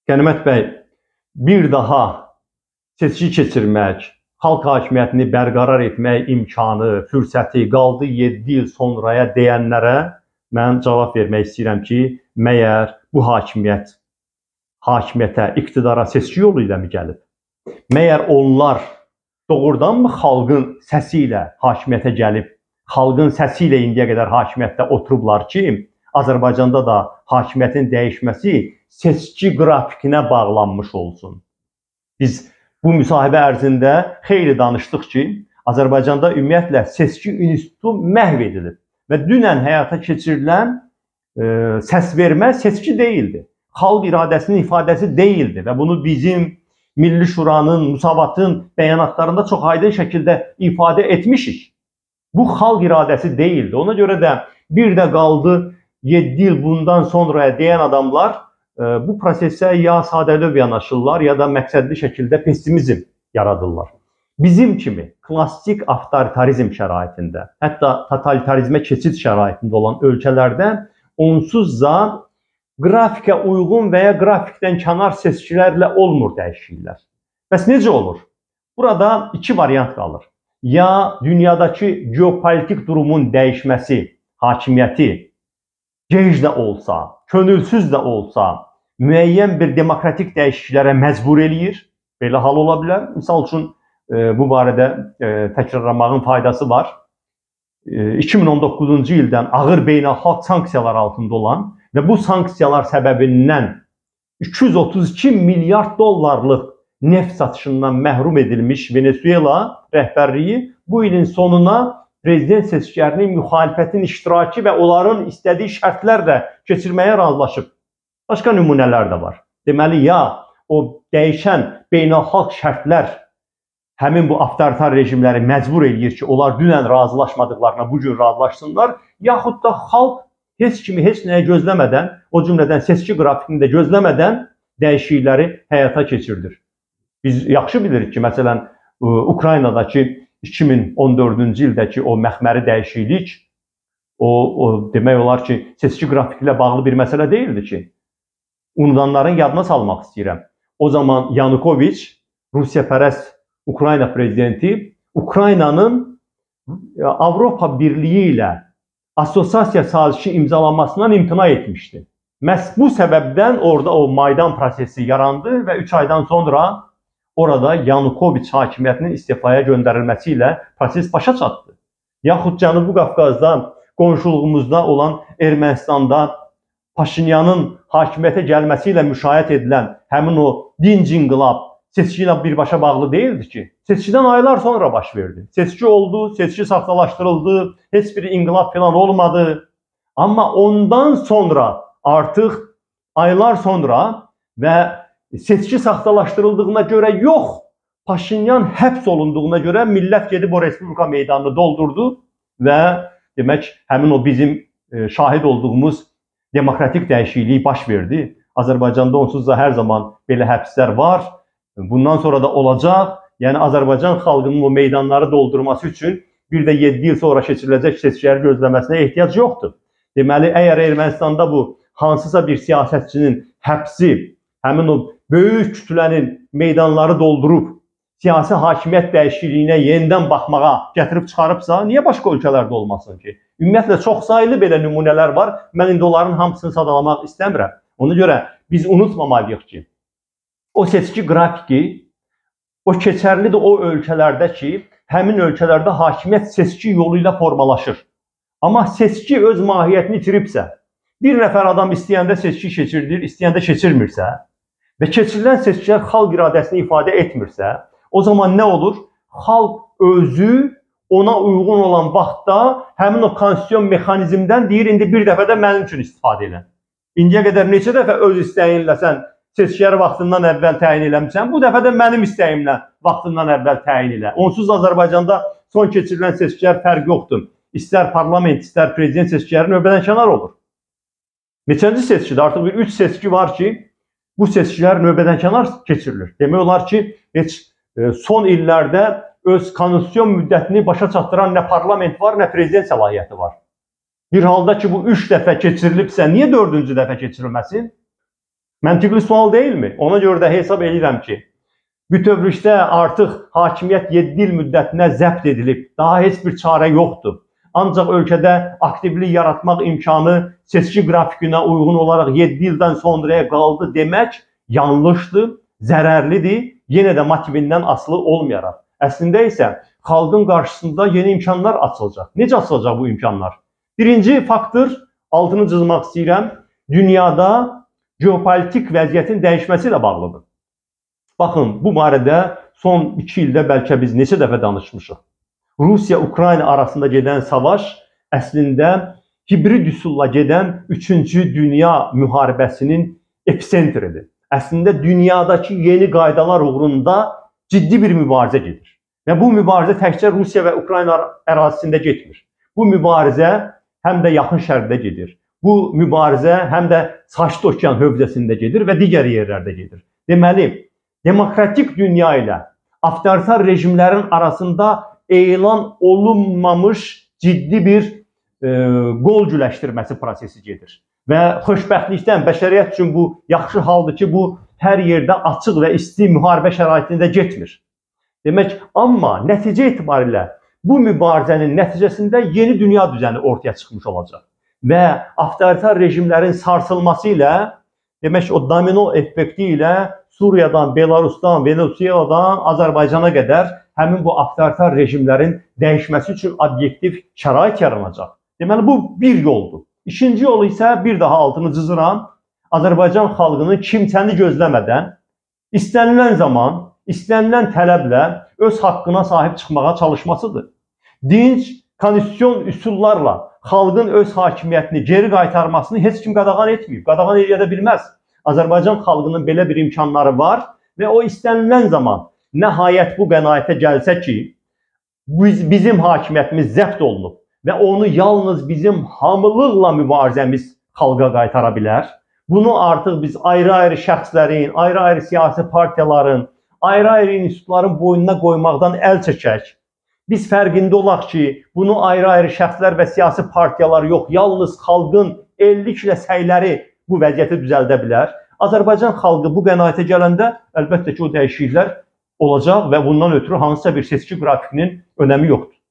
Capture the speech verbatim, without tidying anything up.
Qənimət bəy, bir daha seçki keçirmək, xalq hakimiyyətini bərqərar etmək imkanı, fürsəti qaldı yeddi il sonraya deyənlərə mən cavab vermək istəyirəm ki, məyər bu hakimiyyət hakimiyyətə, iqtidara seçki yolu ilə mi gəlib? Məyər onlar doğrudanmı xalqın səsi ilə hakimiyyətə gəlib, xalqın səsi ilə indiyə qədər hakimiyyətdə oturublar ki, Azərbaycanda da hakimiyyətin dəyişməsi seçki qrafikinə bağlanmış olsun. Biz bu müsahibə ərzində xeyli danışdıq ki, Azərbaycanda ümumiyyətlə seçki institutu məhv edilib və dünən həyata keçirilən e, səsvermə seçki deyildi. Xalq iradəsinin ifadəsi deyildi və bunu bizim Milli Şuranın, Musavatın bəyanatlarında çox aydın şəkildə ifadə etmişik. Bu xalq iradəsi deyildi. Ona görə də bir də qaldı yeddi il bundan sonraya deyən adamlar e, bu prosesə ya sadəlöv yanaşırlar, ya da məqsədli şəkildə pessimizm yaradırlar. Bizim kimi klassik avtoritarizm şəraitində, hətta totalitarizmə keçid şəraitində olan ölkələrdə onsuz da qrafikə uyğun və ya grafikdən kənar seçkilərlə olmur dəyişikliklər. Bəs necə olur? Burada iki variant qalır. Ya dünyadakı geopolitik durumun dəyişməsi, hakimiyyəti gec də olsa, könülsüz də olsa, müəyyən bir demokratik dəyişikliklərə məcbur eləyir. Belə hal ola bilər. Misal üçün, e, bu barədə e, təkrarlamağın faydası var. E, iki min on doqquzuncu ildən ağır beynəlxalq sanksiyalar altında olan və bu sanksiyalar səbəbindən iki yüz otuz iki milyard dollarlıq neft satışından məhrum edilmiş Venezuela rəhbərliyi bu ilin sonuna prezident seçkilərinin müxalifətin iştirakı və onların istədiyi şərtlərlə keçirməyə razılaşıb. Başqa nümunələr də var. Deməli, ya o dəyişən beynəlxalq şərtlər həmin bu avtoritar rejimləri məcbur eləyir ki, onlar dünən razılaşmadıqlarına bugün razılaşsınlar, yaxud da xalq heç kimi heç nəyə gözləmədən, o cümlədən seçki qrafikini də gözləmədən dəyişiklikləri həyata keçirilir. Biz yaxşı bilirik ki, məsələn, Ukraynadakı iki min on dördüncü ildəki o məxməri dəyişiklik, o, o demək olar ki, seçki qrafiki ilə bağlı bir məsələ deyildi ki. Unudanların yadına salmaq istəyirəm. O zaman Yanukoviç, Rusiyapərəst Ukrayna prezidenti, Ukraynanın Avropa Birliyi ilə assosiasiya sazişi imzalanmasından imtina etmişdi. Məhz bu səbəbdən orada o Maydan prosesi yarandı və üç aydan sonra orada Yanukoviç hakimiyyətinin istifaya göndərilməsi ilə proses başa çatdı. Yaxud Cənubi Qafqazda, qonşuluğumuzda olan Ermənistanda Paşinyanın hakimiyyətə gəlməsi ilə müşahidə edilən həmin o dinc inqilab seçki ilə birbaşa bağlı deyildi ki. Seçkidən aylar sonra baş verdi. Seçki oldu, seçki saxtalaşdırıldı, heç bir inqilab falan olmadı. Amma ondan sonra artıq aylar sonra və seçki saxtalaşdırıldığına görə yox, Paşinyan həbs olunduğuna görə millət gedib o Respublika meydanını doldurdu və demək həmin o bizim şahid olduğumuz demokratik dəyişikliyi baş verdi. Azərbaycanda onsuz da hər zaman belə həbslər var. Bundan sonra da olacaq. Yəni Azərbaycan xalqının o meydanları doldurması üçün bir də yeddi il sonra keçiriləcək seçkiləri gözləməsinə ehtiyac yoxdur. Deməli, əgər Ermənistanda bu hansısa bir siyasətçinin həbsi həmin o böyük kütlənin meydanları doldurub siyasi hakimiyyət dəyişikliyinə yenidən baxmağa gətirib çıxarıbsa, niyə başqa ölkələrdə olmasın ki? Ümumiyyətlə, çox sayılı belə nümunələr var. Mən indi onların hamısını sadalamaq istəmirəm. Ona görə biz unutmamalıyıq ki, o seçki qrafiki, o keçərlidir o ölkələrdə ki, həmin ölkələrdə hakimiyyət seçki yolu ilə formalaşır. Amma seçki öz mahiyyətini itiribsə, bir nəfər adam istəyəndə seçki keçirilir, istəyəndə keçirmirsə və keçirilən seçkilər xalq iradəsini ifadə etmirsə, o zaman nə olur? Xalq özü ona uyğun olan vaxtda həmin o konstitusiyon mexanizmdən deyir, indi bir dəfə də mənim üçün istifadə edin. İndiyə qədər neçə dəfə öz istəyinlə sən seçkiləri vaxtından əvvəl təyin eləmişsən, bu dəfə də mənim istəyimlə vaxtından əvvəl təyin elə. Onsuz Azərbaycanda son keçirilən seçkilər fərq yoxdur. İstər parlament, istər prezident seçkiləri növbədən kənar olur. Neçənci seçkidə? Artıq bir üç seçki var ki, bu seçkilər növbədən kənar keçirilir. Demək olar ki, heç son illərdə öz konstitusiyon müddətini başa çatdıran nə parlament var, nə prezident səlahiyyəti var. Bir halda ki, bu üç dəfə keçirilibsə, niyə dördüncü dəfə keçirilməsin? Məntiqli sual deyilmi? Ona görə də hesab edirəm ki, bütövlükdə artıq hakimiyyət yeddi il müddətinə zəbt edilib, daha heç bir çarə yoxdur. Ancaq ölkədə aktivlik yaratmaq imkanı seçki qrafikinə uyğun olaraq yeddi ildən sonraya qaldı demək yanlışdır, zərərlidir, yenə də motivindən asılı olmayaraq. Əslində isə xalqın qarşısında yeni imkanlar açılacaq. Necə açılacaq bu imkanlar? Birinci faktor, altını çizmək istəyirəm, dünyada geopolitik vəziyyətin dəyişməsi ilə bağlıdır. Baxın, bu barədə son iki ildə bəlkə biz neçə dəfə danışmışıq. Rusiya-Ukrayna arasında gedən savaş əslində hibrid üsulla gedən üçüncü dünya müharibəsinin episentridir. Əslində dünyadakı yeni qaydalar uğrunda ciddi bir mübarizə gedir. Və bu mübarizə təkcə Rusiya və Ukrayna ərazisində getmir. Bu mübarizə həm də yaxın şərqdə gedir. Bu mübarizə həm də Sakit Okean hövzəsində gedir və digər yerlərdə gedir. Deməli, demokratik dünya ilə avtoritar rejimlərin arasında elan olunmamış ciddi bir e, qol güləşdirməsi prosesi gedir. Və xoşbəxtlikdən bəşəriyyət üçün bu yaxşı haldır ki, bu hər yerdə açıq və isti müharibə şəraitində getmir. Demək, amma nəticə etibarilə bu mübarizənin nəticəsində yeni dünya düzəni ortaya çıxmış olacaq. Və avtoritar rejimlərin sarsılması ilə, demək, o domino effekti ilə Suriyadan, Belarusdan, Venezueladan, Azərbaycana qədər həmin bu avtoritar rejimlərin dəyişməsi üçün obyektiv şərait yaranacaq. Deməli, bu bir yoldur. İkinci yol isə bir daha altını cızıram, Azərbaycan xalqının kimsəni gözləmədən, istənilən zaman, istənilən tələblə öz haqqına sahib çıxmağa çalışmasıdır. Dinc, konstitusyon üsullarla xalqın öz hakimiyyətini geri qaytarmasını heç kim qadağan etməyib, qadağan edə bilməz. Azərbaycan xalqının belə bir imkanları var və o istənilən zaman nəhayət bu qənaətə gəlsə ki, biz, bizim hakimiyyətimiz zəbt olunub və onu yalnız bizim hamılıqla mübarizəmiz xalqa qaytara bilər. Bunu artıq biz ayrı-ayrı şəxslərin, ayrı-ayrı siyasi partiyaların, ayrı-ayrı institutların boynuna qoymaqdan əl çəkək. Biz fərqində olaq ki, bunu ayrı-ayrı şəxslər və siyasi partiyalar yox, yalnız xalqın elliklə səyləri bu vəziyyəti düzəldə bilər. Azərbaycan xalqı bu qənaətə gələndə əlbəttə ki, o dəyişikliklər olacaq və bundan ötürü hansısa bir seçki qrafikinin önəmi yoxdur.